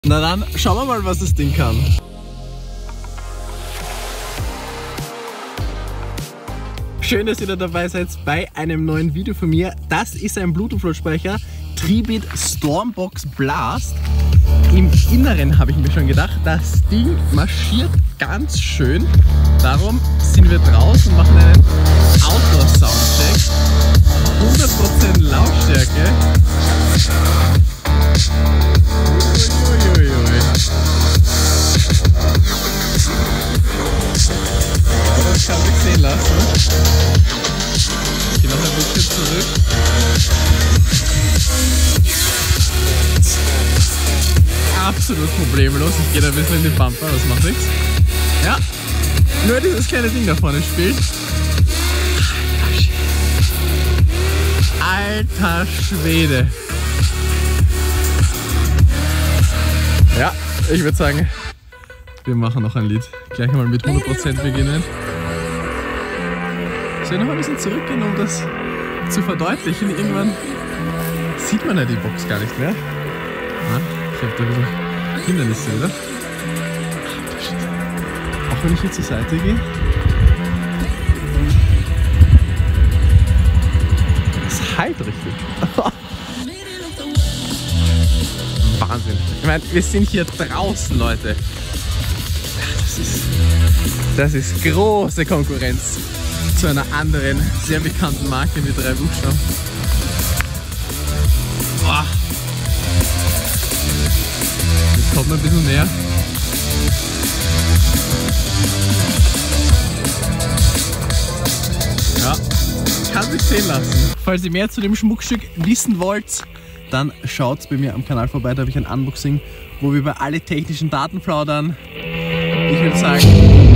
Na dann, schauen wir mal, was das Ding kann. Schön, dass ihr da dabei seid bei einem neuen Video von mir. Das ist ein Bluetooth-Lautsprecher, Tribit Stormbox Blast. Im Inneren habe ich mir schon gedacht, das Ding marschiert ganz schön. Darum sind wir draußen und machen einen Outdoor-Soundcheck. 100% Lautstärke. Uiuiui. Das kann sich sehen lassen. Ich gehe noch ein bisschen zurück. Absolut problemlos. Ich gehe da ein bisschen in die Bumper, das macht nichts. Ja, nur dieses kleine Ding da vorne spielt. Alter Schwede. Ja, ich würde sagen, wir machen noch ein Lied. Gleich mal mit 100% beginnen. Soll ich noch ein bisschen zurückgehen, um das zu verdeutlichen? Irgendwann sieht man ja die Box gar nicht mehr. Ja, ich habe da wieder Hindernisse, oder? Auch wenn ich hier zur Seite gehe. Das halt richtig. Wahnsinn. Ich meine, wir sind hier draußen, Leute. Das ist große Konkurrenz zu einer anderen, sehr bekannten Marke mit 3 Buchstaben. Boah. Jetzt kommt man ein bisschen näher. Ja, kann sich sehen lassen. Falls ihr mehr zu dem Schmuckstück wissen wollt, dann schaut bei mir am Kanal vorbei, da habe ich ein Unboxing, wo wir über alle technischen Daten plaudern. Ich würde sagen,